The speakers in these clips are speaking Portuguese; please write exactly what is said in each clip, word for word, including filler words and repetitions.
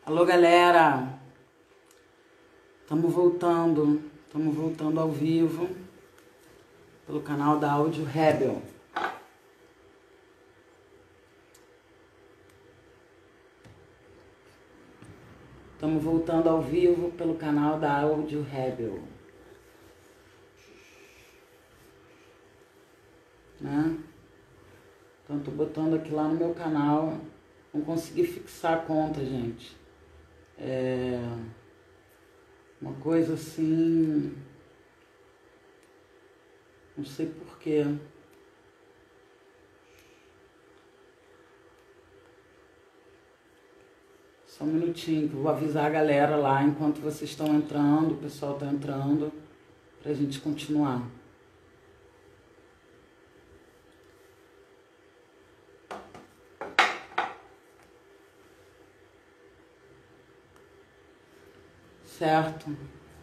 Alô, galera! Estamos voltando, estamos voltando ao vivo pelo canal da Áudio Rebel. Estamos voltando ao vivo pelo canal da Áudio Rebel. Né? Então, tô botando aqui lá no meu canal. Não consegui fixar a conta, gente. É uma coisa assim, não sei porquê. Só um minutinho que eu vou avisar a galera lá enquanto vocês estão entrando, o pessoal está entrando, pra gente continuar. Certo?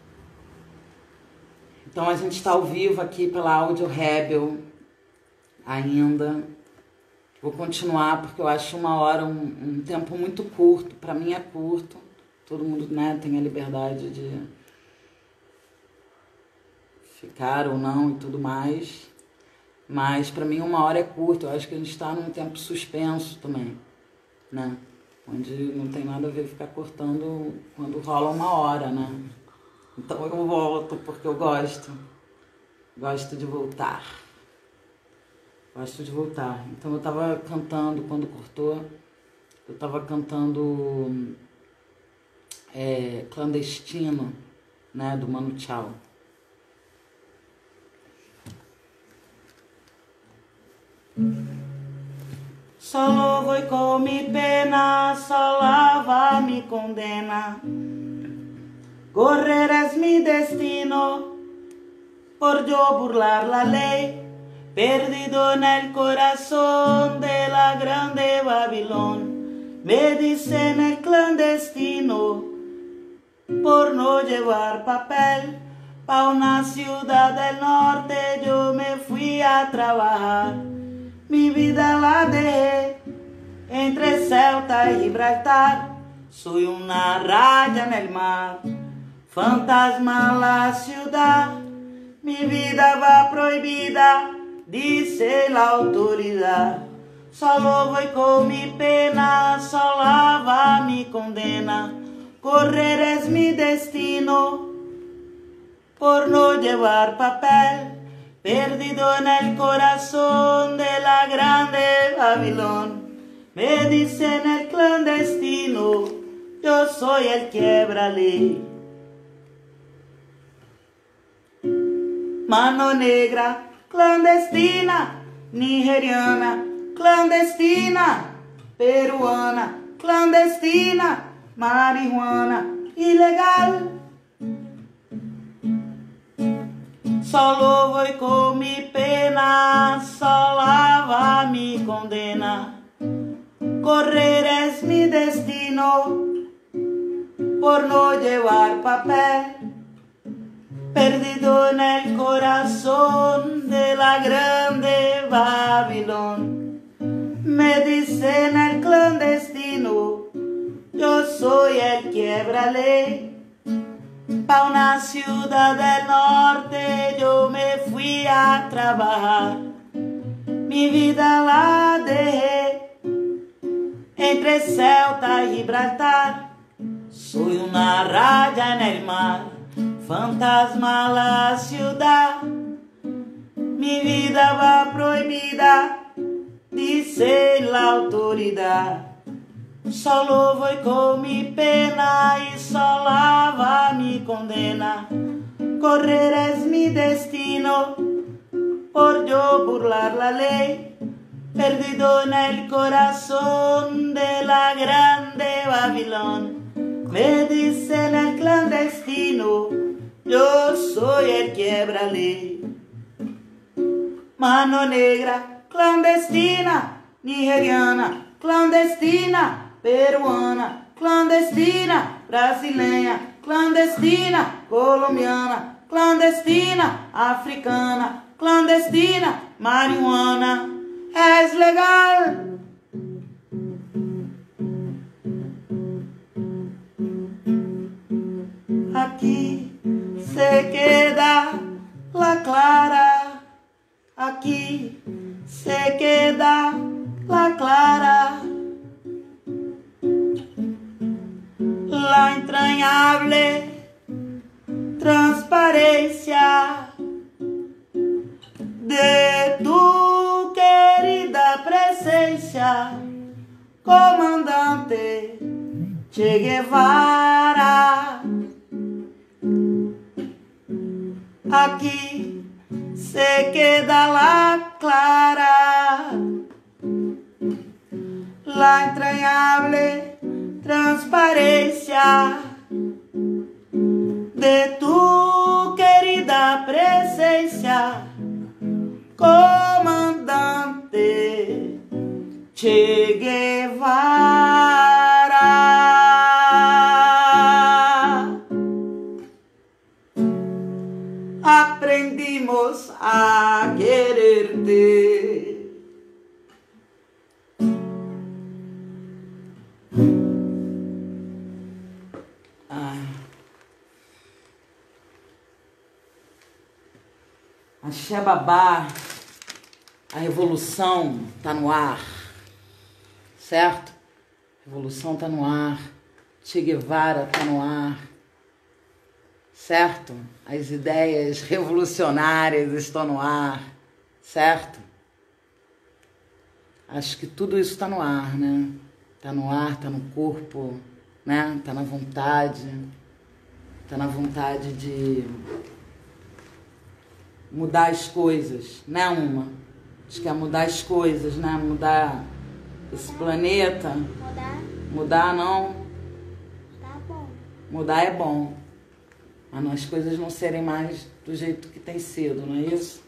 Então a gente está ao vivo aqui pela Áudio Rebel ainda. Vou continuar porque eu acho uma hora um, um tempo muito curto. Para mim é curto. Todo mundo, né, tem a liberdade de ficar ou não e tudo mais. Mas para mim uma hora é curto. Eu acho que a gente está num tempo suspenso também, né? Onde não tem nada a ver ficar cortando quando rola uma hora, né? Então eu volto porque eu gosto. Gosto de voltar. Gosto de voltar. Então eu tava cantando, quando cortou, eu tava cantando é, Clandestino, né? Do Mano Tchau. Solo voy con mi pena, sola va mi condena. Correr es mi destino, por yo burlar la ley, perdido en el corazón de la grande Babilón. Me dicen el clandestino, por no llevar papel, pa' una ciudad del norte yo me fui a trabajar. Mi vida la dejé entre Ceuta y Gibraltar. Soy una raya en el mar, fantasma la ciudad. Mi vida va prohibida, dice la autoridad. Solo voy con mi pena, sola va mi condena. Correr es mi destino, por no llevar papel, perdido en el corazón de la grande Babilón. Me dicen el clandestino, yo soy el quiebrale. Mano negra, clandestina, nigeriana, clandestina, peruana, clandestina, marihuana, ilegal. Solo voy con mi pena, sola va mi condena. Correr es mi destino, por no llevar papel, perdido en el corazón de la grande Babilón. Me dicen el clandestino, yo soy el quiebrale. Pa' una ciudad del norte yo me fui a trabajar. Mi vida la dejé entre Ceuta y Gibraltar. Soy una raya en el mar, fantasma la ciudad. Mi vida va prohibida, dice la autoridad. Solo voy con mi pena y sola va mi condena. Correr es mi destino, por yo burlar la ley, perdido en el corazón de la grande Babilón. Me dicen el clandestino, yo soy el quiebrale. Mano negra, clandestina, nigeriana, clandestina, peruana, clandestina, brasileña, clandestina, colombiana, clandestina, africana, clandestina, marihuana, es legal. entranhable transparência de tu querida presencia, comandante Che Guevara. Aquí se queda la clara, la entrañable transparencia de tu querida presencia, comandante Che Guevara. Aprendimos a quererte. Ai. Axé Babá, a revolução tá no ar, certo? A revolução tá no ar, Che Guevara tá no ar, certo? As ideias revolucionárias estão no ar, certo? Acho que tudo isso está no ar, né? Tá no ar, tá no corpo, né? Tá na vontade, tá na vontade de mudar as coisas, né, Uma? A gente quer mudar as coisas, né? Mudar esse planeta. Mudar? Mudar não. Tá bom. Mudar é bom. Mas não, as coisas não serem mais do jeito que tem sido, não é isso?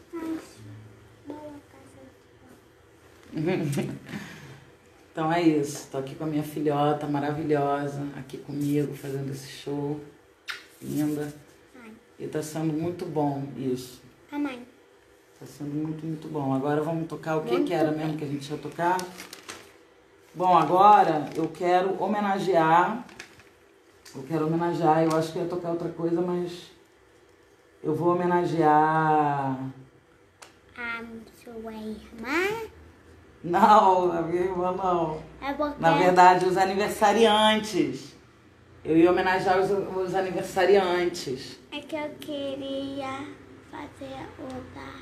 Então é isso. Tô aqui com a minha filhota maravilhosa, aqui comigo, fazendo esse show. Linda. Ai. E tá sendo muito bom isso. A mãe. Tá sendo muito, muito bom. Agora vamos tocar o que Muito que era mesmo que a gente ia tocar? Bom, agora eu quero homenagear... Eu quero homenagear, eu acho que ia tocar outra coisa, mas... Eu vou homenagear... A sua irmã? Não, a minha irmã não. É porque... Na verdade, os aniversariantes. Eu ia homenagear os, os aniversariantes. É que eu queria fazer o da...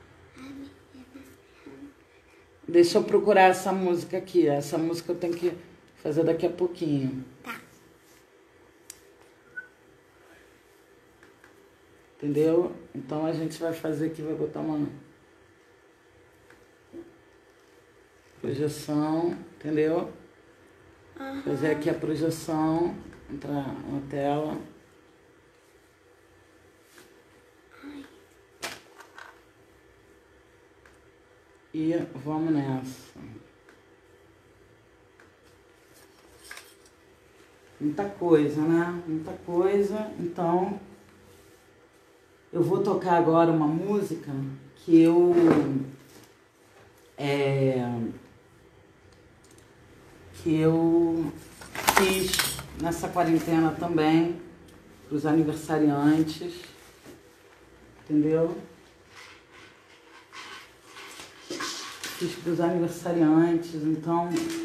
Deixa eu procurar essa música aqui. Essa música eu tenho que fazer daqui a pouquinho. Tá. Entendeu? Então a gente vai fazer aqui, vai botar uma projeção, entendeu? Uhum. Fazer aqui a projeção, entrar na tela. E vamos nessa. Muita coisa, né? Muita coisa. Então, eu vou tocar agora uma música que eu... É, que eu fiz nessa quarentena também, para os aniversariantes. Entendeu? Fiz para os aniversariantes, então...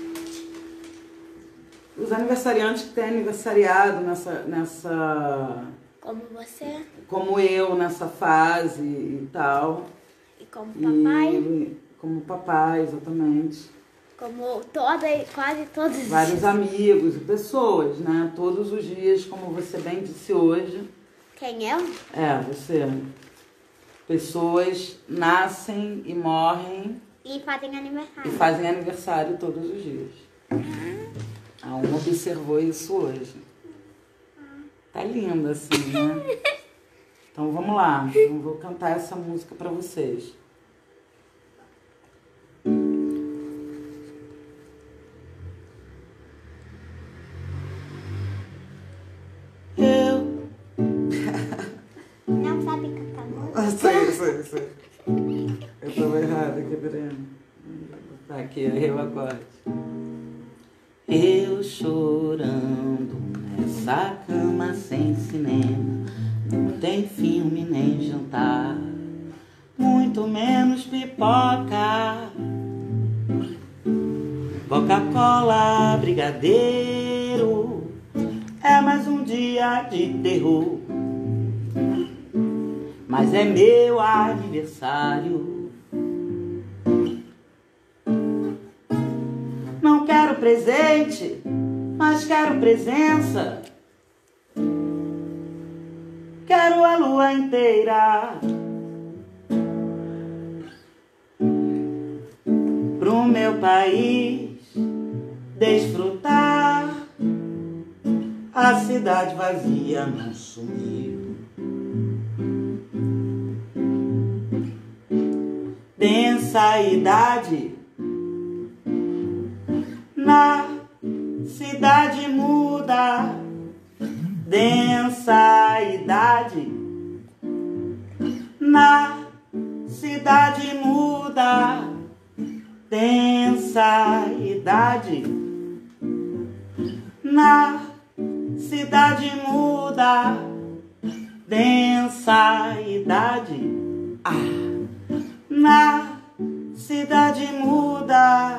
Os aniversariantes que têm aniversariado nessa, nessa... Como você? Como eu, nessa fase e tal. E como papai? E, como papai, exatamente. Como toda, quase todos os Vários dias. amigos e pessoas, né? Todos os dias, como você bem disse hoje. Quem eu? É, você. Pessoas nascem e morrem E fazem e aniversário. fazem aniversário todos os dias. A uma observou isso hoje. Tá linda assim, né? Então vamos lá. Eu vou cantar essa música pra vocês. Eu... Não sabe cantar música? Ah, sei, sei, sei. Eu tava errada aqui, peraí. Tá aqui, errei o acorde. Eu chorando nessa cama sem cinema, não tem filme nem jantar, muito menos pipoca, Coca-Cola, brigadeiro, É mais um dia de terror, mas é meu aniversário. Não quero presente, mas quero presença. Quero a lua inteira pro meu país desfrutar. A cidade vazia não sumiu. Densa idade na cidade muda. Densa idade na cidade muda. Densa idade na cidade muda. Densa idade ah, na cidade muda.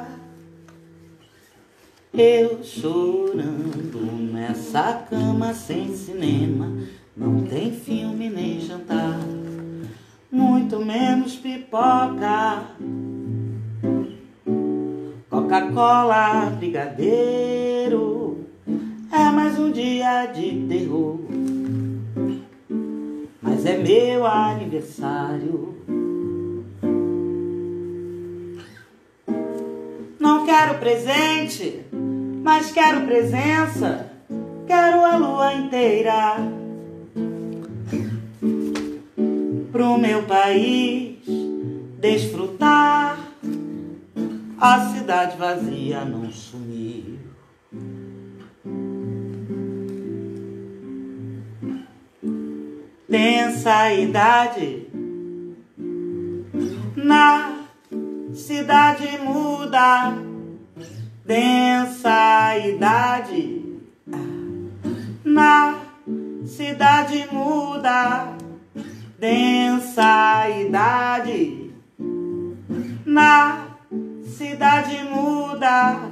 Eu chorando nessa cama sem cinema. Não tem filme nem jantar, muito menos pipoca, Coca-Cola, brigadeiro. É mais um dia de terror, mas é meu aniversário. Não quero presente, mas quero presença. Quero a lua inteira pro meu país desfrutar. A cidade vazia não sumiu. Densa idade na cidade muda. Densa idade na cidade muda. Densa idade na cidade muda.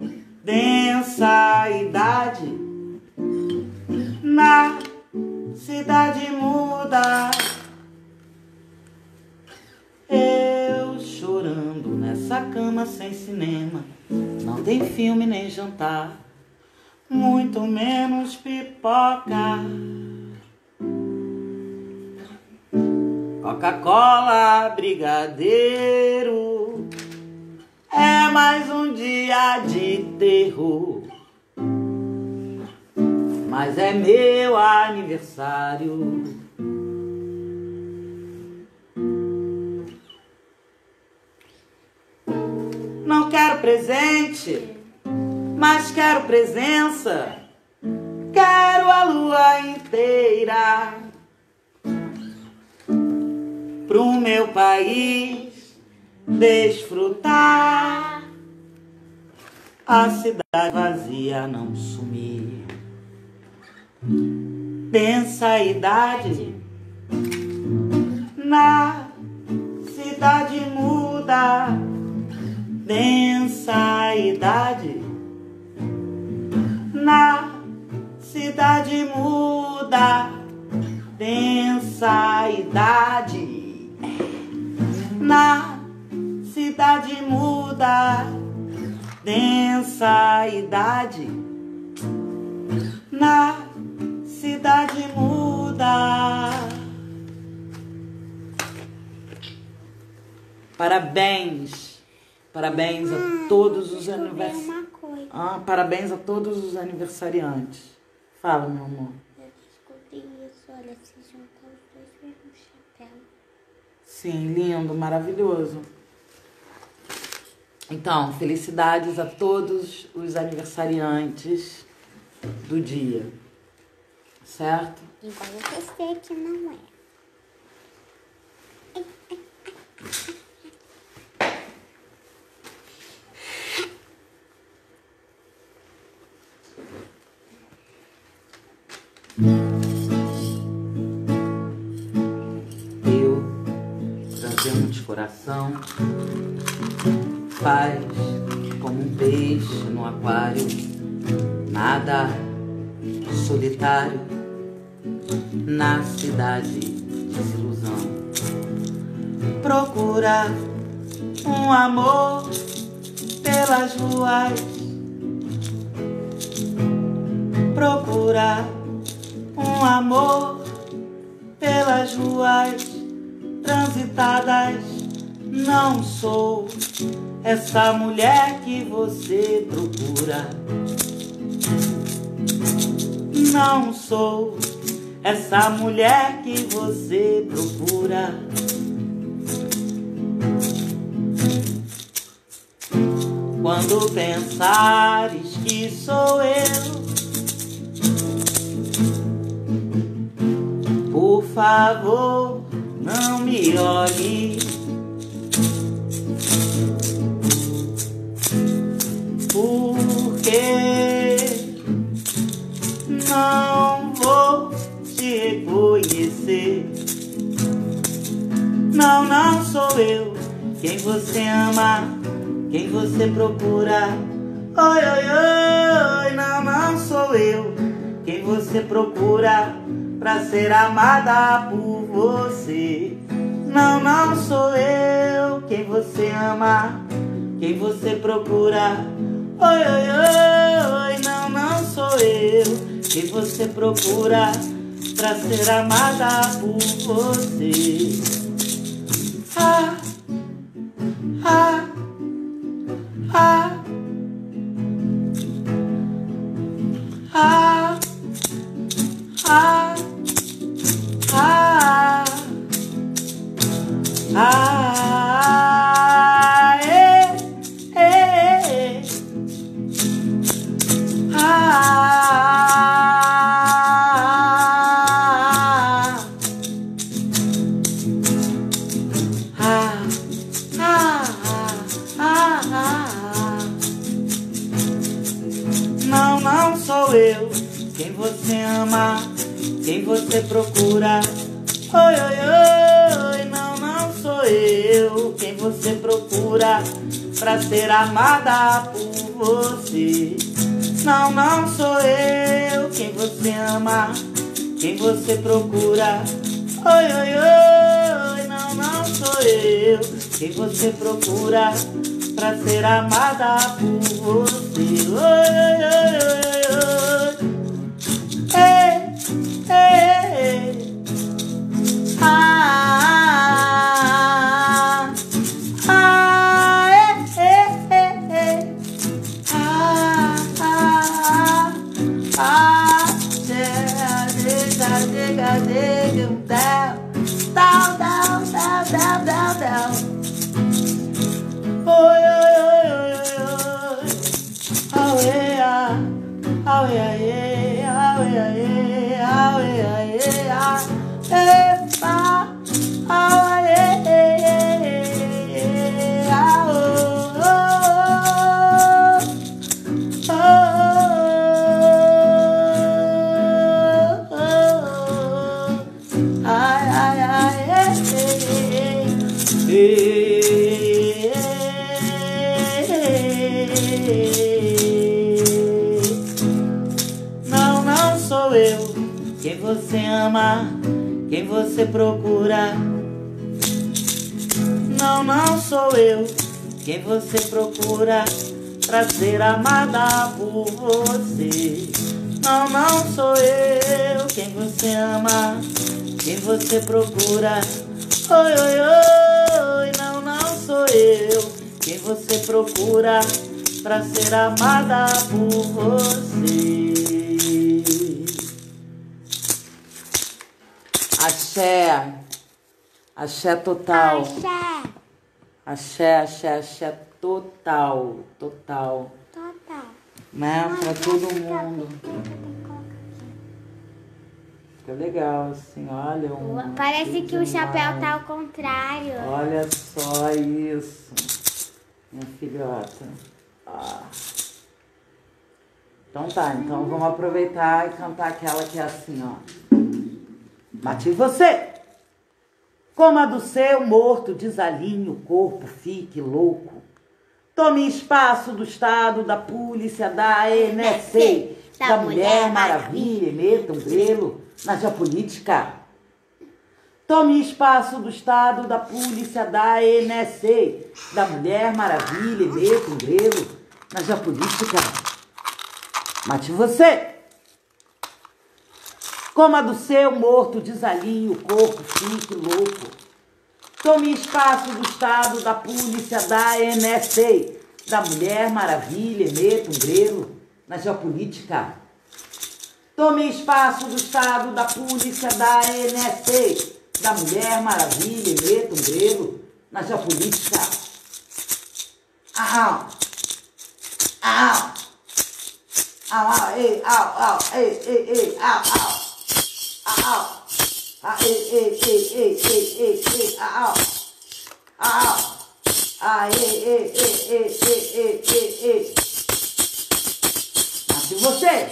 Densa idade na cidade muda. Eu chorando nessa cama sem cinema. Não tem filme nem jantar, muito menos pipoca, Coca-Cola, brigadeiro. É mais um dia de terror, mas é meu aniversário. Não quero presente, mas quero presença. Quero a lua inteira pro meu país desfrutar. A cidade vazia não sumir. Densa idade na cidade muda. Densa idade na cidade muda. Densa idade na cidade muda. Densa idade na cidade muda. Parabéns. Parabéns a todos os aniversariantes. Ah, parabéns a todos os aniversariantes. Fala, meu amor. Eu descobri isso, olha, se juntam os dois mesmos chapéus. Sim, lindo, maravilhoso. Então, felicidades a todos os aniversariantes do dia. Certo? Igual você que não é. Eu, trazendo de coração, paz como um peixe no aquário, nada solitário na cidade de desilusão. Procura um amor pelas ruas, procura um amor pelas ruas transitadas. Não sou essa mulher que você procura. Não sou essa mulher que você procura. Quando pensares que sou eu, por favor, não me olhe, porque não vou te reconhecer. Não, não sou eu quem você ama, quem você procura. Oi, oi, oi, não, não sou eu quem você procura pra ser amada por você. Não, não sou eu quem você ama, quem você procura. Oi, oi, oi, não, não sou eu quem você procura pra ser amada por você. Ah, ah, ah, ah, ah, ah, ah, eh, eh, ah, ah, ah, ah, ah. Não, não sou eu quem você ama, quem você procura. Oi, oi, oi, não, não sou eu quem você procura pra ser amada por você. Não, não sou eu quem você ama, quem você procura. Oi, oi, oi, não, não sou eu quem você procura pra ser amada por você. Oi, oi, oi, oi, oi. Ei, ei, ei. Ah, ah, eh, eh, eh, eh. Ah, ah, ah, chega, chega, chega, chega, down, down, down, down, down, down. Oi, oi, oi, oi, oi, oi. Oh, yeah, oh, yeah, yeah, oh, yeah, yeah, oh, yeah, yeah. Epa, oh, yeah, yeah, oh, oh, oh, oh, oh. Ai, ai, ai, eh, não, não sou eu quem você ama, quem você procura. Não, não sou eu quem você procura pra ser amada por você. Não, não sou eu quem você ama, quem você procura. Oi, oi, oi, não, não sou eu quem você procura pra ser amada por você. Axé, axé total. Axé. Axé, axé, axé total, total. Total. Né? Mãe, Pra deixa todo eu ficar mundo. pequena. Fica legal assim, olha. Um Parece que o chapéu demais. tá ao contrário. Olha só isso, minha filhota. Ah. Então tá, então vamos aproveitar e cantar aquela que é assim, ó. Mate você, como a do seu morto desalinhe o corpo, fique louco. Tome espaço do Estado, da polícia, da N S C. Da, da Mulher Mulher Maravilha, meta um grelo na geopolítica. Tome espaço do Estado, da polícia, da E N S A, da Mulher Maravilha, meta um grelo na geopolítica. Mate você. Coma do seu morto, desalinhe o corpo, fique louco. Tome espaço do Estado, da polícia, da E N S A, da Mulher Maravilha, meta um grelo na geopolítica. Tome espaço do Estado, da polícia, da E N S A, da Mulher Maravilha, meta um grelo na geopolítica. Au, au, au, au, ei, au, au, ei, ei, ei, au, au. Ah, ah, ei, ei, ei, ei, ei, ei, ei, ah, ah, ah, ei, ei, ei, ei, ei, ei, ei, ei. Mas se você,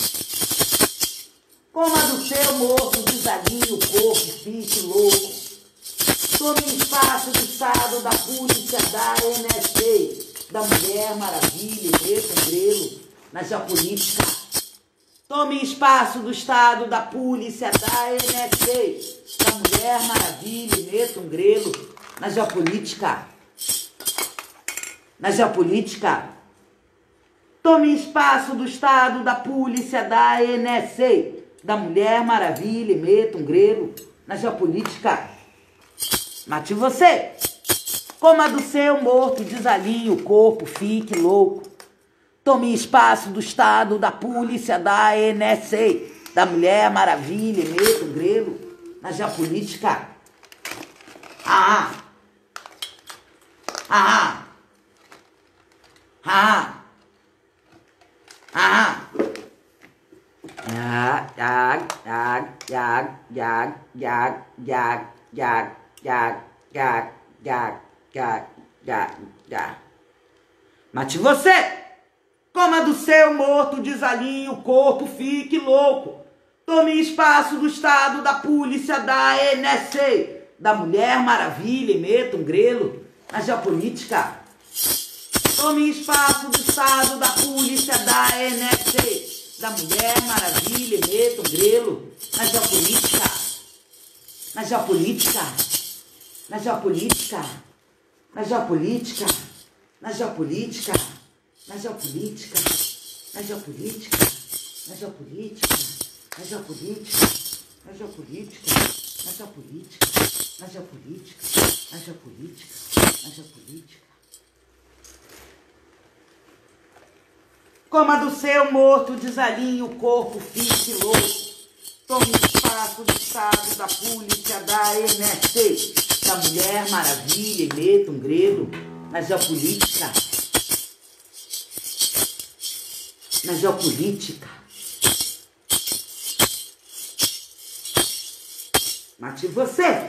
coma do seu morto, desalinhe o corpo, fique louco. Tome espaço do Estado, da polícia, da E N S A, da Mulher Maravilha, meta um grelo na geopolítica. Tome espaço do Estado, da polícia, da E N S A, da Mulher Maravilha, meta um grelo na geopolítica. Na geopolítica. Tome espaço do Estado, da polícia, da E N S A, da Mulher Maravilha, meta um grelo na geopolítica. Mate você. Coma do seu morto, desalinhe o corpo, fique louco. Tome espaço do Estado, da polícia, da E N S A, da Mulher Maravilha, meta um grelo na geopolítica. Ah, ah, ah, ah. Yag, yag, yag, yag, yag, yag, yag, yag, yag, yag, yag, yag, yag, yag. Mate você. Coma do seu morto, desalinhe o corpo, fique louco. Tome espaço do Estado, da polícia, da E N S A, da Mulher Maravilha, meta um grelo na geopolítica. Tome espaço do Estado, da polícia, da E N S A, da Mulher Maravilha, meta um grelo na geopolítica. Na geopolítica. Na geopolítica. Na geopolítica. Na geopolítica. Na geopolítica, na geopolítica, na geopolítica, na geopolítica, na geopolítica, na geopolítica, na geopolítica, na geopolítica, na geopolítica. Coma do seu morto, desalinhe o corpo, fique louco. Tome espaço do Estado, da polícia, da E N S A, da Mulher Maravilha, e meta um grelo na geopolítica. Na geopolítica. Mate você.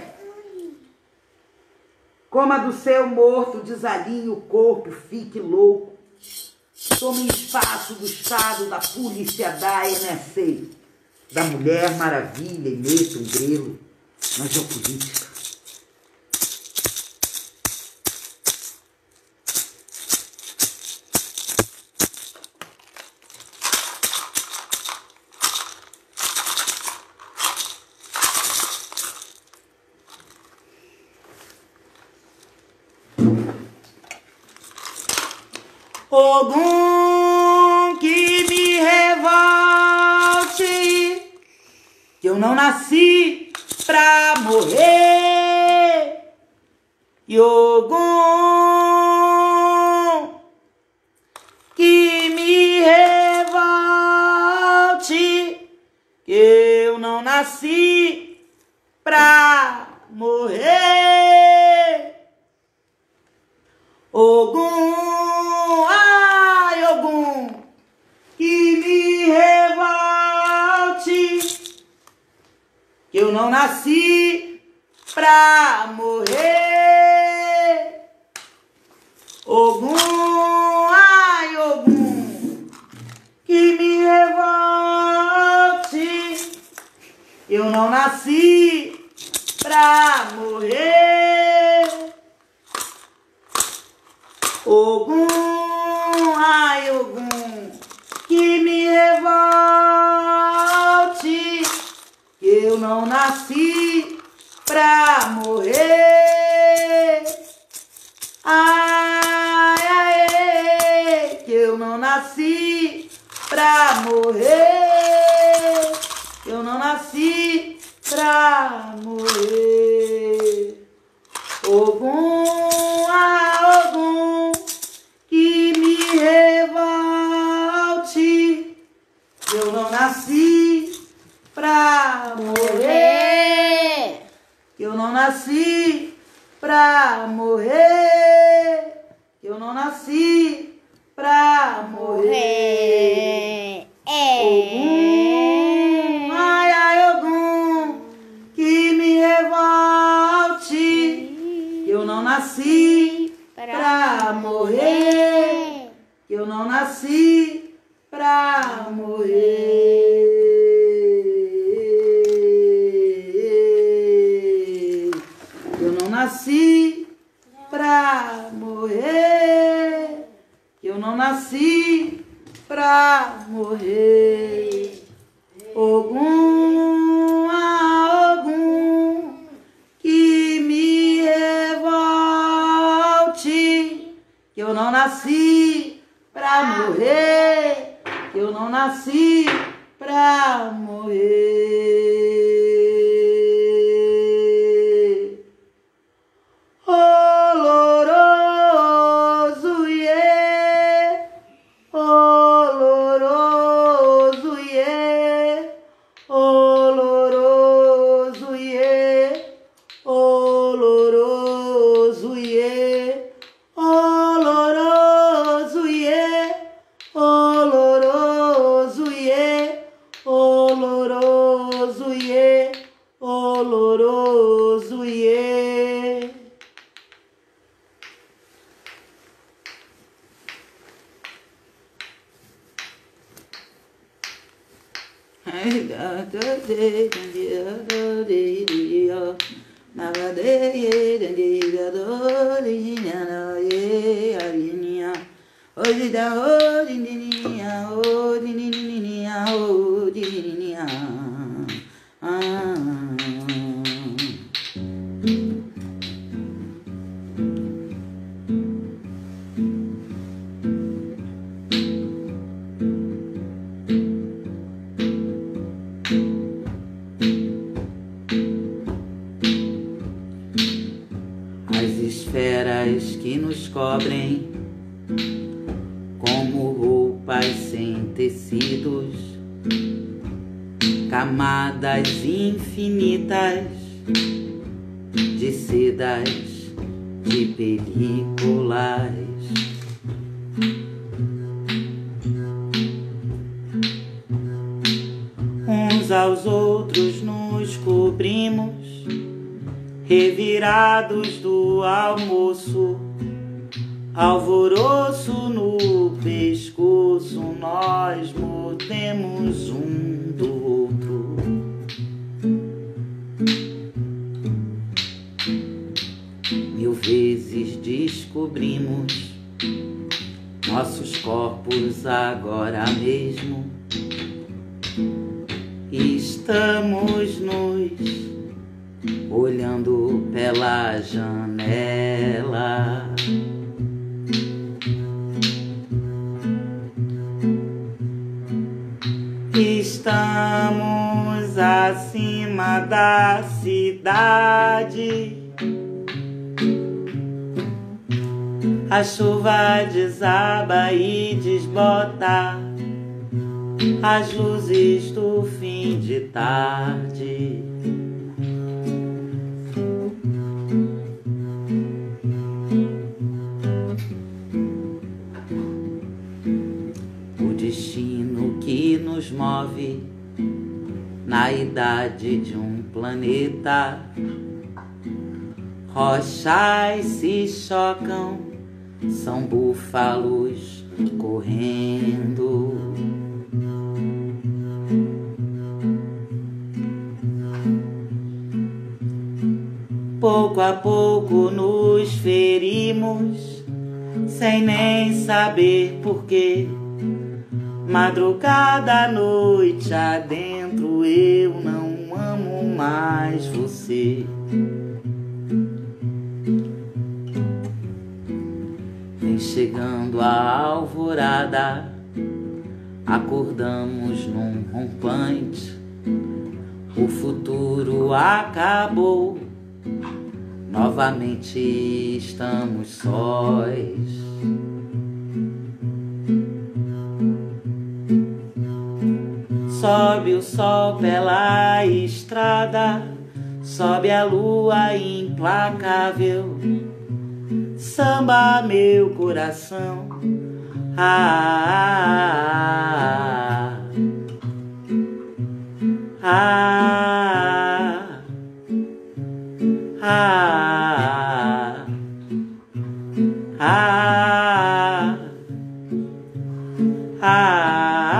Coma do seu morto, desalinhe o corpo, fique louco. Tome espaço do Estado, da polícia, da E N S A, da Mulher Maravilha, e meta um grelo na geopolítica. Ogum, que me revolte, que eu não nasci pra morrer. E Ogum, que me revolte, que eu não nasci pra morrer. Ogum, eu não nasci pra morrer. Ogum, ai, Ogum, que me revolte. Eu não nasci pra morrer. Ogum, ai, Ogum, que me revolte. eu não nasci pra morrer. Ai, ai, que eu não nasci pra morrer. Eu não nasci pra morrer. Ogum, ah, Ogum, que me revolte. Eu não nasci pra morrer. Eu não nasci pra morrer. Eu não nasci pra morrer. Ogum, ai, ai, Ogum, que me revolte. Eu não nasci pra morrer. Eu não nasci pra morrer. Eu não nasci pra morrer. Eu não nasci pra morrer. Ogum, ah, Ogum, que me revolte. Eu não nasci pra morrer. Eu não nasci pra morrer. Oloroso, yeah. Oloroso, yeah. Oloroso, yeah. Oloroso, yeah. Oloroso, yeah. Oloroso, yeah. Oloroso, yeah. Oloroso, yeah. As esferas que nos cobrem como roupas sem tecidos, camadas infinitas de sedas, de películas. Uns aos outros nos cobrimos, revirados do almoço, alvoroço no pescoço, nós mordemos um do outro. Mil vezes descobrimos nossos corpos agora mesmo. Estamos nos olhando pela janela. Estamos acima da cidade. A chuva desaba e desbota as luzes do fim de tarde. O destino que nos move na idade de um planeta. Rochas se chocam, são búfalos correndo. Pouco a pouco nos ferimos, sem nem saber porquê. Madrugada, noite adentro, eu não amo amo mais você. Vem chegando a alvorada, acordamos num rompante. O futuro acabou, novamente estamos sós. Sobe o sol pela estrada, sobe a lua implacável, samba meu coração. Ah, ah, ah, ah, ah, ah.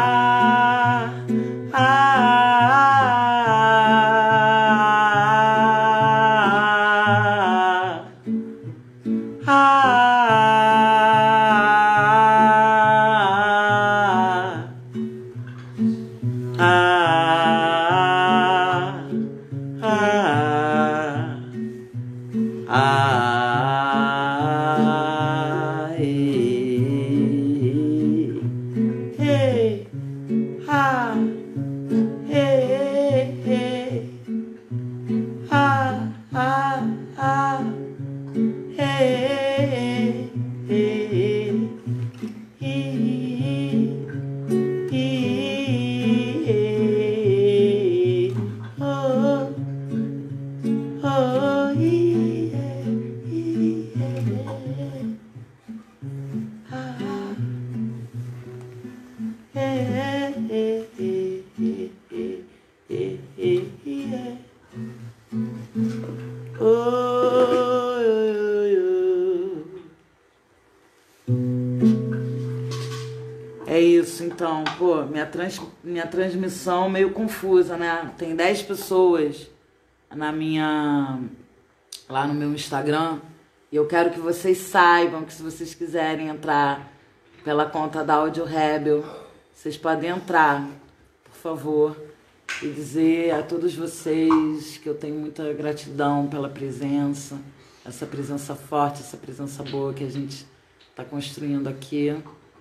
É isso, então, pô, minha, trans, minha transmissão meio confusa, né? Tem dez pessoas na minha, lá no meu Instagram, e eu quero que vocês saibam que se vocês quiserem entrar pela conta da Audio Rebel, vocês podem entrar, por favor, e dizer a todos vocês que eu tenho muita gratidão pela presença, essa presença forte, essa presença boa que a gente está construindo aqui.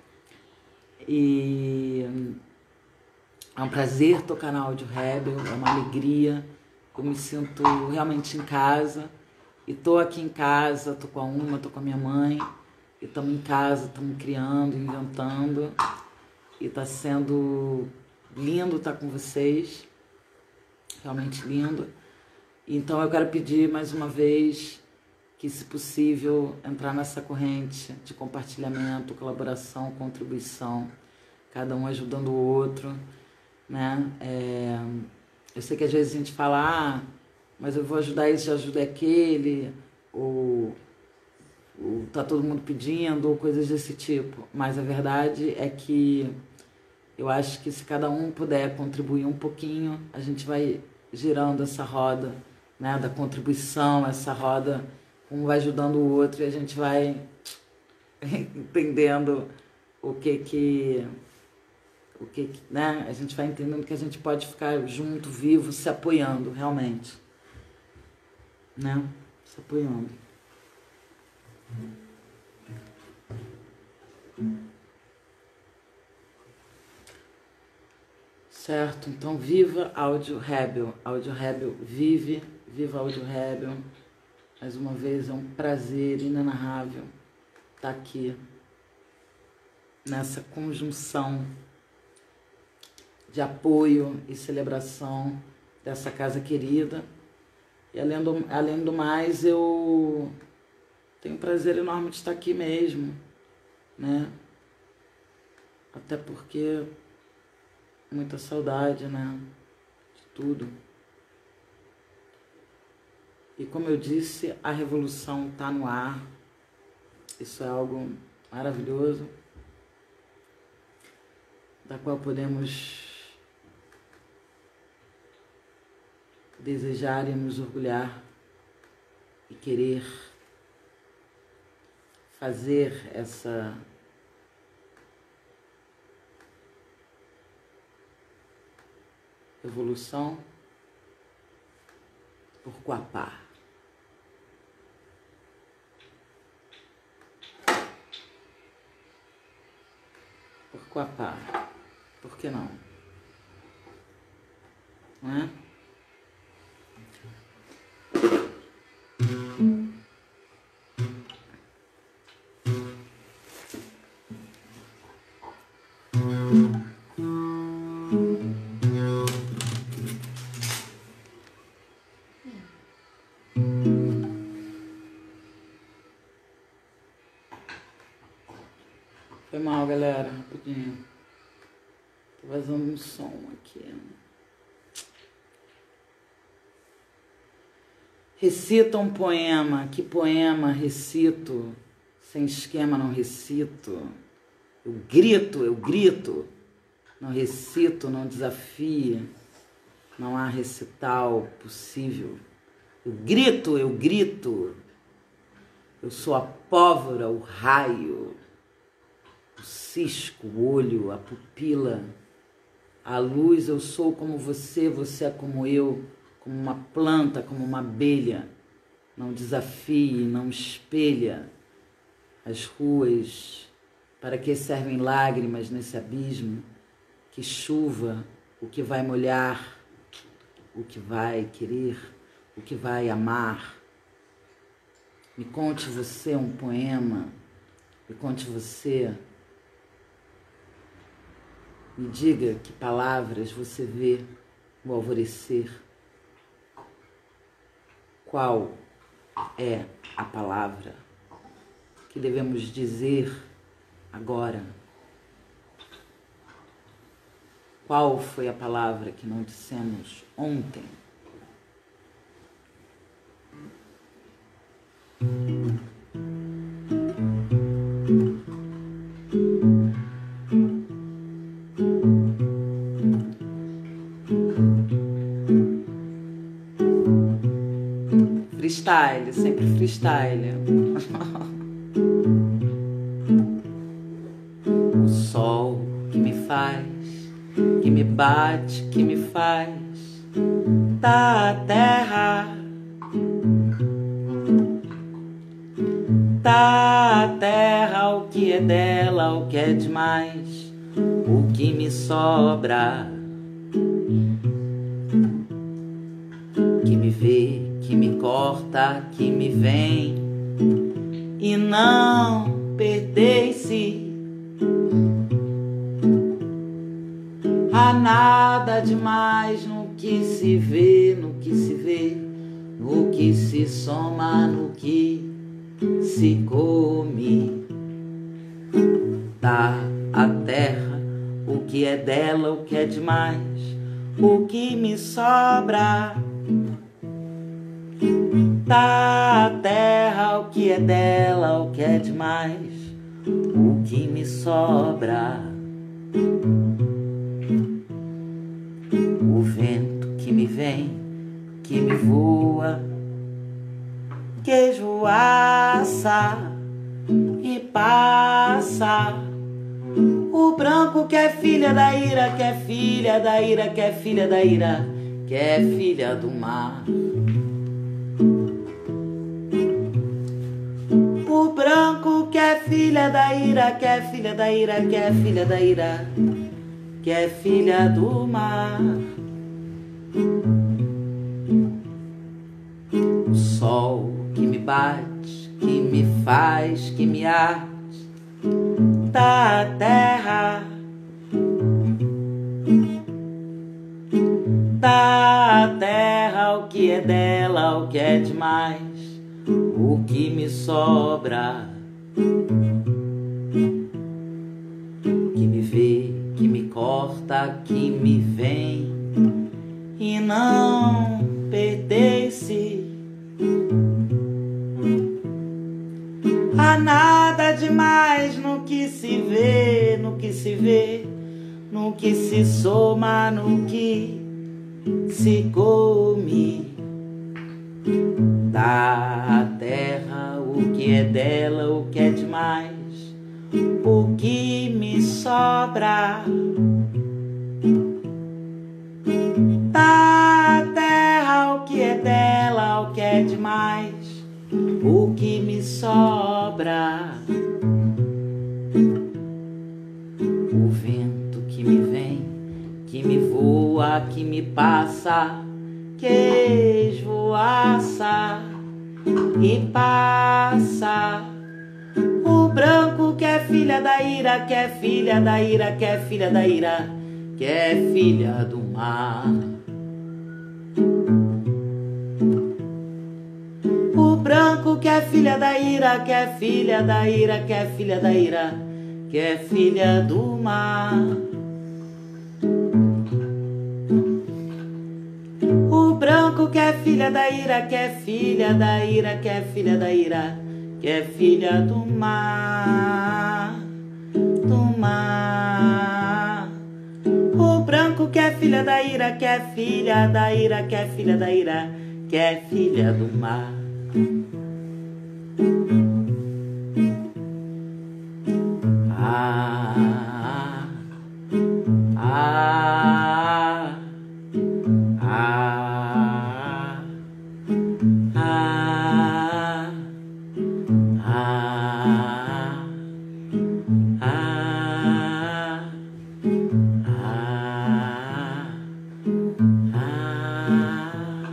E é um prazer tocar na Audio Rebel, é uma alegria, eu me sinto realmente em casa, e tô aqui em casa, tô com a Uma, tô com a minha mãe, e estamos em casa, estamos criando, inventando, e tá sendo lindo estar com vocês, realmente lindo. Então eu quero pedir mais uma vez que, se possível, entrar nessa corrente de compartilhamento, colaboração, contribuição, cada um ajudando o outro, né? É, eu sei que às vezes a gente fala, ah, mas eu vou ajudar esse, já ajudei aquele, ou, ou tá todo mundo pedindo, ou coisas desse tipo. Mas a verdade é que eu acho que se cada um puder contribuir um pouquinho, a gente vai girando essa roda, né, da contribuição, essa roda, um vai ajudando o outro, e a gente vai entendendo o que que, o que, que né, a gente vai entendendo que a gente pode ficar junto, vivo, se apoiando, realmente, né, se apoiando. Certo? Então, viva Audio Rebel. Audio Rebel vive, viva Audio Rebel. Mais uma vez, é um prazer inenarrável estar aqui nessa conjunção de apoio e celebração dessa casa querida. E além do, além do mais, eu tenho um prazer enorme de estar aqui mesmo, né? Até porque muita saudade, né? De tudo. E como eu disse, a revolução está no ar. Isso é algo maravilhoso, da qual podemos desejar e nos orgulhar e querer fazer essa evolução Pourquoi pas? Pourquoi pas? Por que não? Não é? Foi mal, galera, rapidinho. Tô vazando um som aqui. Recita um poema. Que poema recito? Sem esquema não recito. Eu grito, eu grito. Não recito, não desafio. Não há recital possível. Eu grito, eu grito. Eu sou a pólvora, o raio, o cisco, o olho, a pupila, a luz. Eu sou como você, você é como eu, como uma planta, como uma abelha. Não desafie, não espelha as ruas. Para que servem lágrimas nesse abismo? Que chuva, o que vai molhar, o que vai querer, o que vai amar. Me conte você um poema, me conte você. Me diga que palavras você vê no alvorecer. Qual é a palavra que devemos dizer agora? Qual foi a palavra que não dissemos ontem? Freestyle, sempre freestyle. O sol que me faz, que me bate, que me faz da terra, da terra, o que é dela, o que é demais, o que me sobra, que me vê, que me corta, que me vem e não pertence a nada demais no que se vê, no que se vê, no que se soma, no que se come. Dá a terra o que é dela, o que é demais, o que me sobra. Dá a terra o que é dela, o que é demais, o que me sobra. O vento que me vem, que me voa, que esvoaça e passa. O branco que é filha da ira, que é filha da ira, que é filha da ira, que é filha do mar. O branco que é filha da ira, que é filha da ira, que é filha da ira, que é filha do mar. O sol que me bate, que me faz, que me arde da terra, da terra, o que é dela, o que é demais, o que me sobra, que me vê, que me corta, que me vem e não pertence a nada demais no que se vê, no que se vê, no que se soma, no que se come. Da terra o que é dela, o que é demais, o que me sobra. Da terra o que é dela, o que me sobra. O vento que me vem, que me voa, que me passa, que esvoaça e passa. O branco que é filha da ira, que é filha da ira, que é filha da ira, que é filha do mar. O branco que é filha da ira, que é filha da ira, que é filha da ira, que é filha do mar. O branco que é filha da ira, que é filha da ira, que é filha da ira, que é filha do mar, do mar. O branco que é filha da ira, que é filha da ira, que é filha da ira, que é filha do mar. Ah, ah, ah, ah, ah, ah, ah, ah.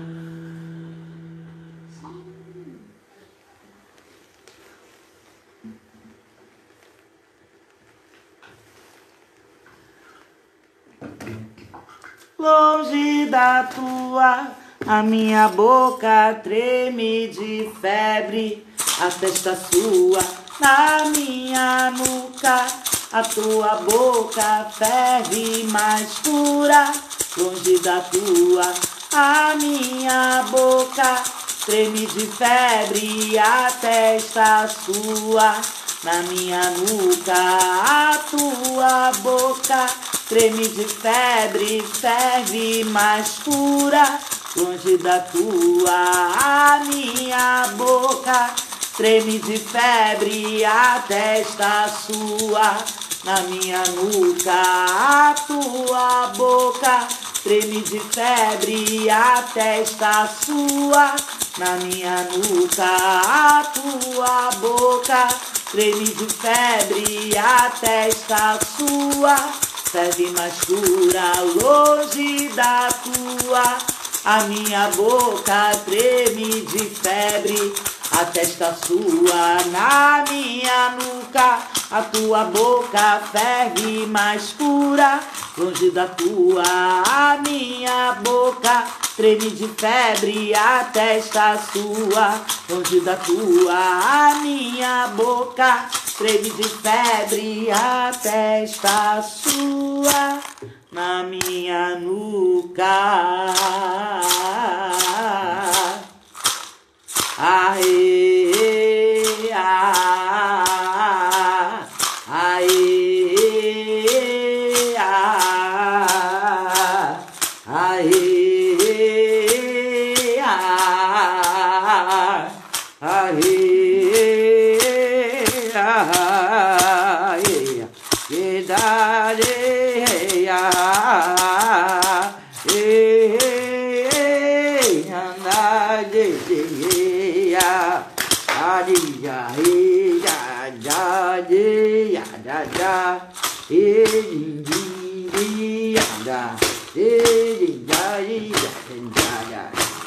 Longe da tua, a minha boca treme de febre, a testa sua na minha nuca, a tua boca ferve mais pura. Longe da tua, a minha boca treme de febre, a testa sua na minha nuca, a tua boca treme de febre, ferve mais pura. Longe da tua, a minha boca treme de febre, a testa sua na minha nuca, a tua boca treme de febre, a testa sua na minha nuca, a tua boca treme de febre, a testa sua ferve mais pura. Longe da tua, a minha boca treme de febre, a testa sua na minha nuca, a tua boca ferve mais pura. Longe da tua, a minha boca treme de febre, a testa sua. Longe da tua, a minha boca treme de febre, a testa sua na minha nuca. Aê, ah, aê, ah, aê, ah, aê, ah, que dare, ah, eh, anda de ya, adi ya, ya, ya, ya, ya, ya, eh, di, ya, da, eh, ya, ya, ya.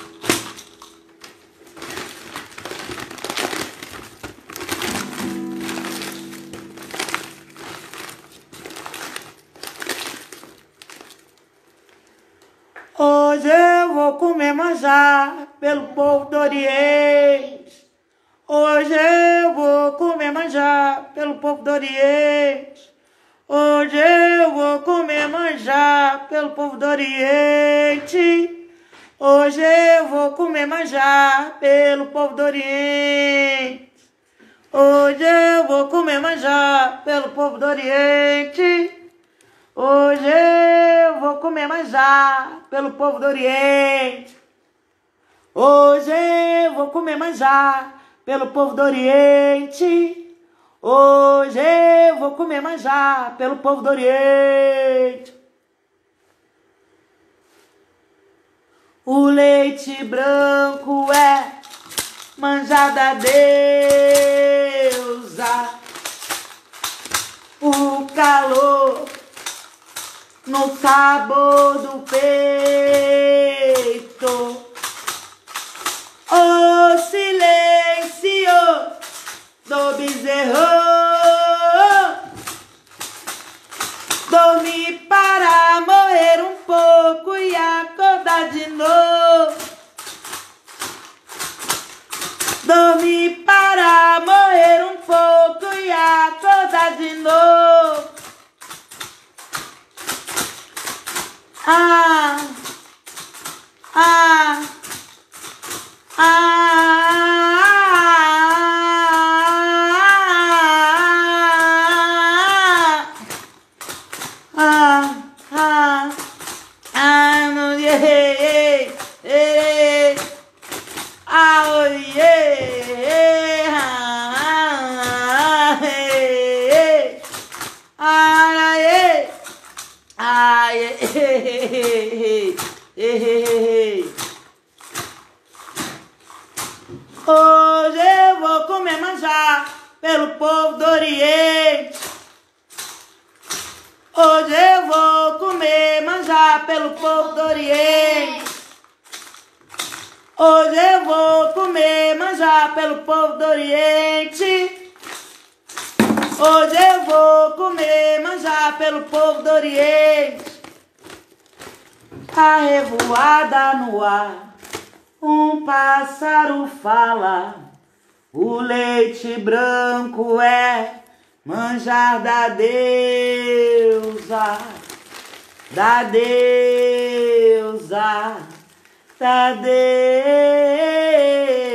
Hoje eu vou comer manjar pelo povo do Oriente. Hoje eu vou comer manjar pelo povo do Oriente. Hoje eu vou comer manjar pelo povo do Oriente. Hoje eu vou comer manjar pelo povo do Oriente. Hoje eu vou comer manjar pelo povo do Oriente. Hoje eu vou comer manjar pelo povo do Oriente. Hoje eu vou comer manjar pelo povo do Oriente. Hoje eu vou comer manjar pelo povo do Oriente. O leite branco é manjada deusa, o calor no sabor do peito, o silêncio do bezerro, dormir para morrer um pouco e acordar de novo, dormir para morrer um pouco e acordar de novo. Ah, ah, ah, ah, ah, ah, no, yeah, yeah, ah, oh, yeah, ah, yeah, ah, yeah. Ai, ei, ei, ei, ei. Hoje eu vou comer manjar pelo povo do Oriente. Hoje eu vou comer manjar pelo povo do Oriente. Hoje eu vou comer manjar pelo povo do Oriente. Hoje eu vou comer manjar pelo povo do Oriente. A revoada no ar, um pássaro fala, o leite branco é manjar da deusa, da deusa, da deusa.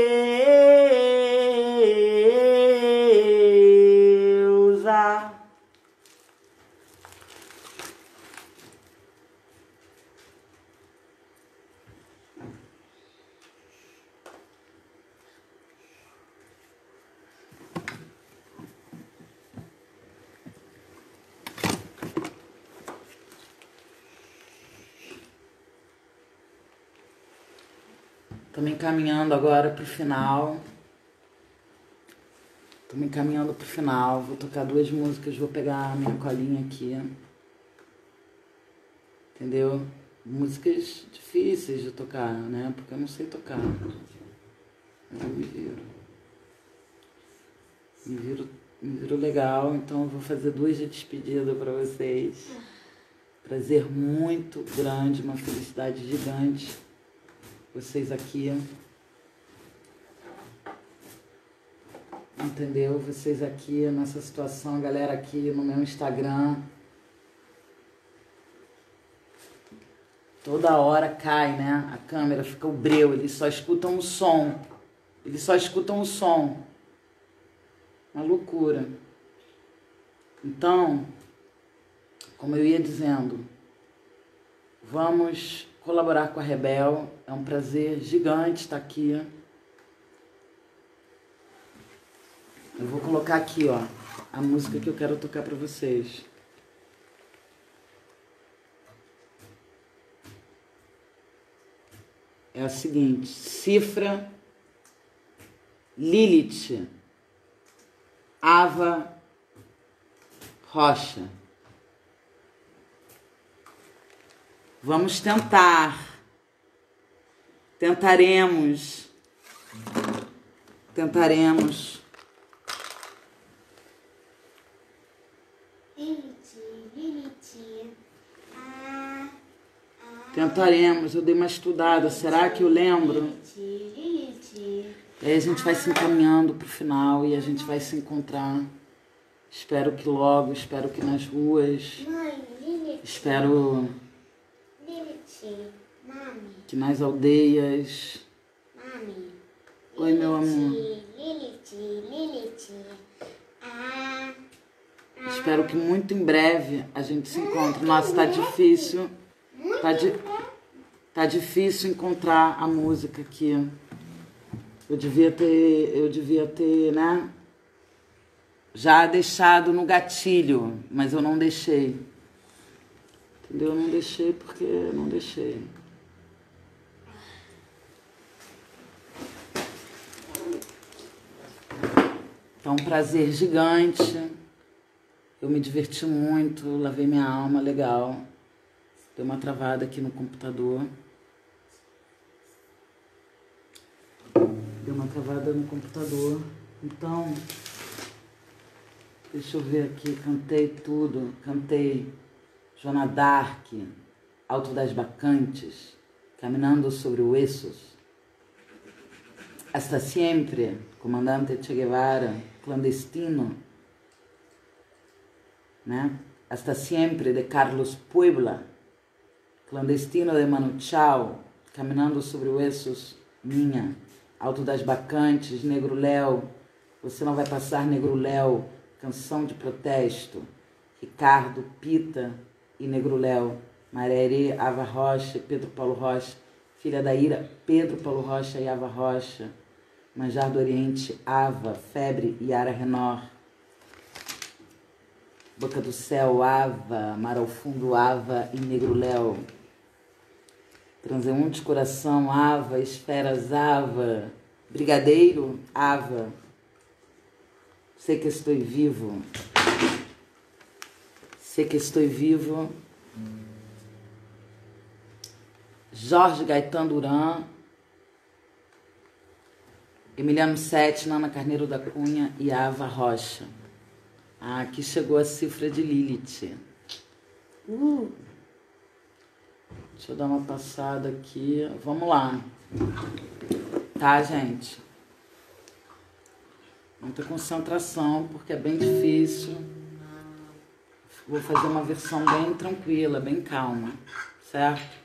Tô me encaminhando agora pro final. Tô me encaminhando pro final. Vou tocar duas músicas, vou pegar a minha colinha aqui. Entendeu? Músicas difíceis de tocar, né? Porque eu não sei tocar. Mas eu me viro. Me viro, me viro legal, então eu vou fazer duas de despedida pra vocês. Prazer muito grande, uma felicidade gigante. Vocês aqui, entendeu? Vocês aqui nessa situação, a galera aqui no meu Instagram. Toda hora cai, né? A câmera fica o breu, eles só escutam o som. Eles só escutam o som. Uma loucura. Então, como eu ia dizendo, vamos colaborar com a Rebel. É um prazer gigante estar aqui. Eu vou colocar aqui, ó, a música que eu quero tocar para vocês. É a seguinte: Cifra, Lilith, Ava Rocha. Vamos tentar. Tentaremos. Tentaremos. Tentaremos. Eu dei uma estudada. Será que eu lembro? Aí a gente vai se encaminhando pro final e a gente vai se encontrar. Espero que logo, espero que nas ruas. Espero que nas aldeias. Mami. Oi, meu amor. Lilith, Lilith. Ah, ah. Espero que muito em breve a gente se encontre. Nossa, tá difícil. Tá, di tá difícil encontrar a música aqui. Eu devia ter, eu devia ter, né? Já deixado no gatilho, mas eu não deixei. Entendeu? Eu não deixei porque eu não deixei. Tá um prazer gigante. Eu me diverti muito, lavei minha alma, legal. Deu uma travada aqui no computador. Deu uma travada no computador. Então, deixa eu ver aqui, cantei tudo. Cantei Joana d'Arc, Alto das Bacantes, Caminhando sobre Huesos. Hasta Siempre, Comandante Che Guevara, Clandestino, né? Hasta Siempre, de Carlos Puebla, Clandestino, de Manu Chao, Caminhando sobre Huesos, minha, Alto das Bacantes, Negro Léo, Você Não Vai Passar, Negro Léo, Canção de Protesto, Ricardo, Pita e Negro Léo, Marerê, Ava Rocha, Pedro Paulo Rocha, Filha da Ira, Pedro Paulo Rocha e Ava Rocha, Manjar do Oriente, Ava, Febre e Yara Renor, Boca do Céu, Ava, Mar ao Fundo, Ava e Negro Léo, Transeunte Coração, Ava, Esferas, Ava, Brigadeiro, Ava, Sei que Estou Vivo, Sei que Estou Vivo, Jorge Gaetan Duran, Emiliano Sete, Nana Carneiro da Cunha e Ava Rocha. Ah, aqui chegou a cifra de Lilith. Uh. Deixa eu dar uma passada aqui. Vamos lá. Tá, gente? Muita concentração, porque é bem difícil. Vou fazer uma versão bem tranquila, bem calma. Certo?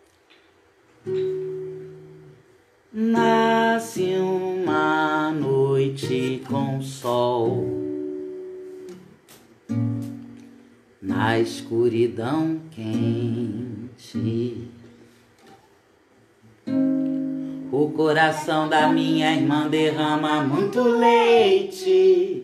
Nasce uma noite com sol, na escuridão quente, o coração da minha irmã derrama muito leite.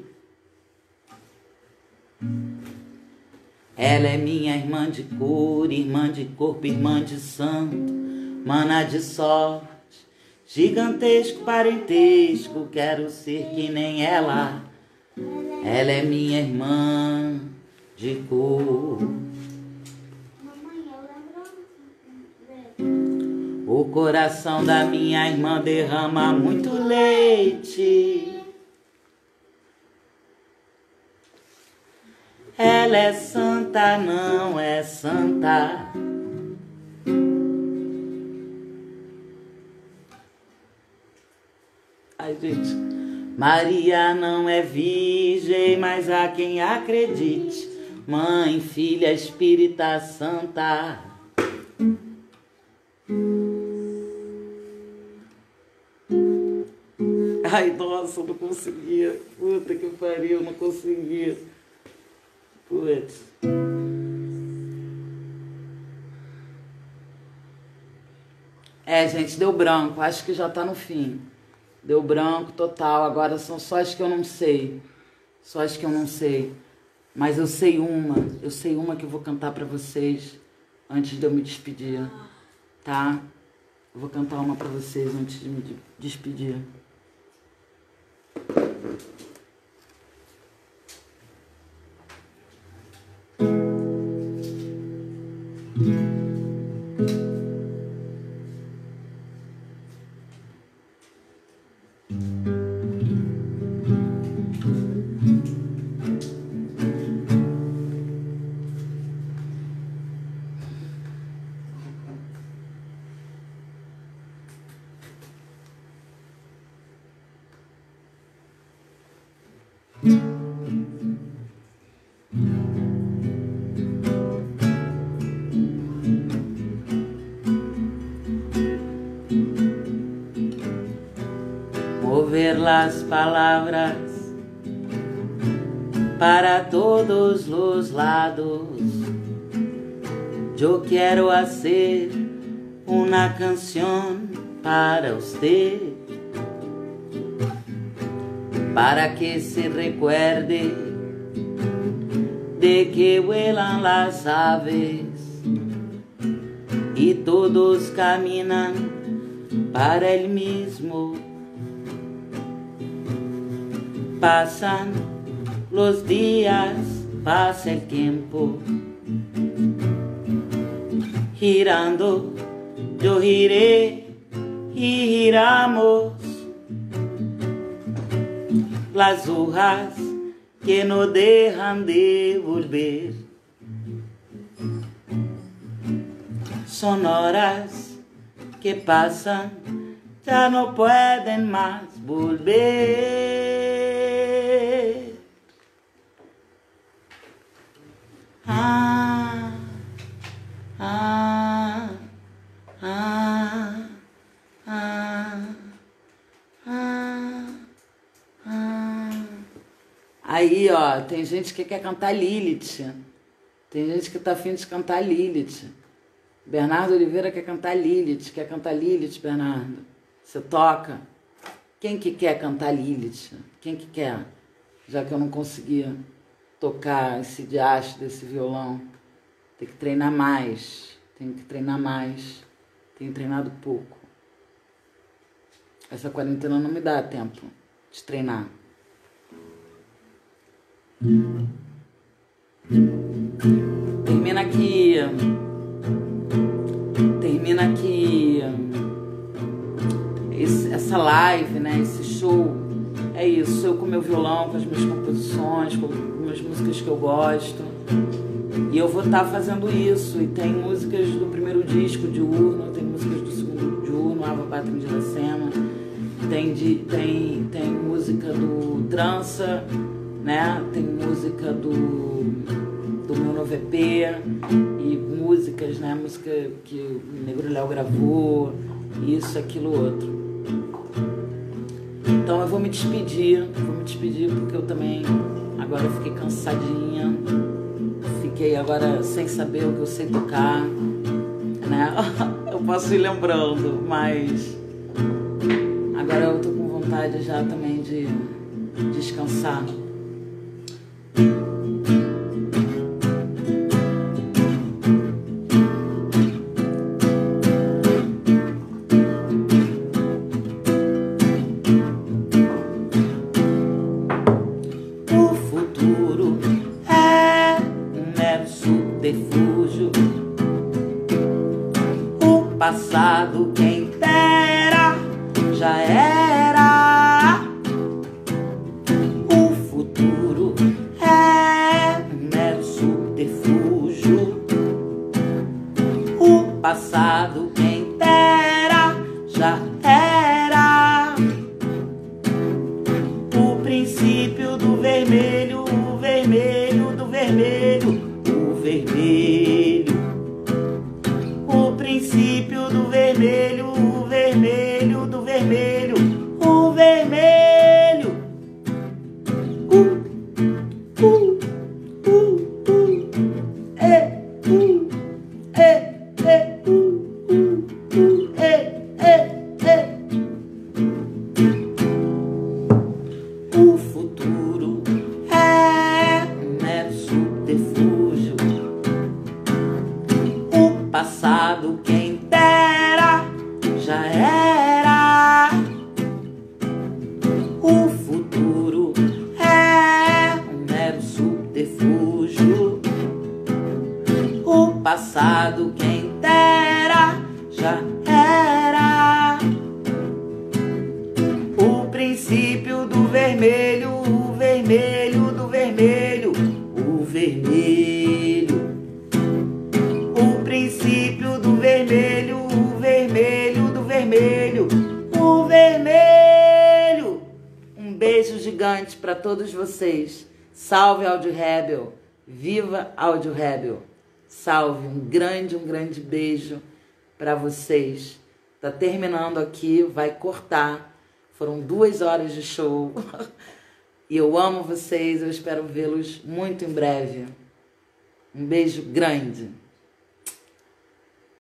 Ela é minha irmã de cor, irmã de corpo, irmã de santo, mana de sorte, gigantesco parentesco, quero ser que nem ela. Ela é minha irmã de cor. O coração da minha irmã derrama muito leite. Ela é santa, não é santa. Ai, gente. Maria não é virgem, mas há quem acredite. Mãe, filha, espírita santa. Ai, nossa, eu não conseguia. Puta que pariu, eu não conseguia. Putz. É, gente, deu branco. Acho que já tá no fim. Deu branco total. Agora são só as que eu não sei. Só as que eu não sei. Mas eu sei uma. Eu sei uma que eu vou cantar pra vocês antes de eu me despedir. Tá? Eu vou cantar uma pra vocês antes de me despedir. Mover las palabras para todos los lados. Yo quiero hacer una canción para usted, para que se recuerde de que vuelan las aves y todos caminan para el mismo Pasan los días, pasa el tiempo, girando, yo giré y giramos. Las hojas que no dejan de volver son horas que pasan, ya no pueden más volver. Ah, ah, ah, ah, ah, ah. Aí, ó, tem gente que quer cantar Lilith. Tem gente que tá afim de cantar Lilith. Bernardo Oliveira quer cantar Lilith. Quer cantar Lilith, Bernardo? Você toca? Quem que quer cantar Lilith? Quem que quer? Já que eu não conseguia tocar esse diacho desse violão. Tem que treinar mais. Tem que treinar mais. Tenho treinado pouco. Essa quarentena não me dá tempo de treinar. Termina aqui. Termina aqui esse, essa live, né? Esse show. É isso, eu com meu violão, com as minhas composições, com as músicas que eu gosto. E eu vou estar fazendo isso. E tem músicas do primeiro disco, Diurno, tem músicas do segundo Diurno, Ava Pátria de Iracema, tem, de, tem, tem música do Trança, né? Tem música do, do meu novo E P e músicas, né? Música que o Negro Léo gravou, isso, aquilo, outro. Então eu vou me despedir, vou me despedir porque eu também agora fiquei cansadinha, fiquei agora sem saber o que eu sei tocar, né? Eu posso ir lembrando, mas agora eu tô com vontade já também de descansar. Passado, quem dera, já era. O futuro é um mero subterfúgio. O passado, quem dera, já era. O princípio do vermelho, o vermelho do vermelho, o vermelho. O princípio do vermelho, o vermelho do vermelho, o vermelho. Uh, uh, uh, uh, é, uh, é, é, uh, uh, uh, é, é, é. O futuro é um mero subterfúgio. O passado, quem dera, já era. O futuro é um mero subterfúgio. O passado, quem dera, já era. O princípio do vermelho, o vermelho do vermelho, o vermelho. O princípio do vermelho, o vermelho do vermelho, o vermelho. Um beijo gigante para todos vocês. Salve Áudio Rebel, viva Áudio Rebel. Salve, um grande, um grande beijo para vocês. Tá terminando aqui, vai cortar. Foram duas horas de show. E eu amo vocês, eu espero vê-los muito em breve. Um beijo grande.